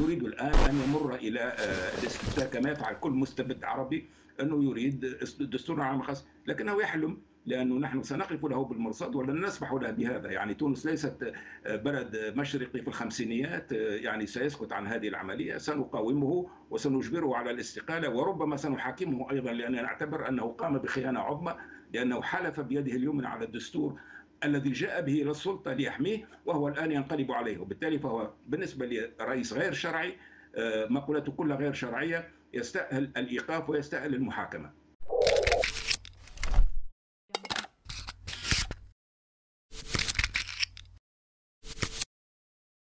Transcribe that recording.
يريد الآن أن يمر إلى الاستفتاء كما يفعل كل مستبد عربي، أنه يريد دستور عام خاص، لكنه يحلم، لأنه نحن سنقف له بالمرصاد ولن نسمح له بهذا. يعني تونس ليست بلد مشرقي في الخمسينيات يعني سيسكت عن هذه العملية، سنقاومه وسنجبره على الاستقالة، وربما سنحاكمه أيضا، لأننا نعتبر أنه قام بخيانة عظمى، لأنه حلف بيده اليمنى على الدستور الذي جاء به إلى السلطة ليحميه، وهو الآن ينقلب عليه، وبالتالي فهو بالنسبة لرئيس غير شرعي، مقولته كلها غير شرعية، يستأهل الإيقاف ويستأهل المحاكمة.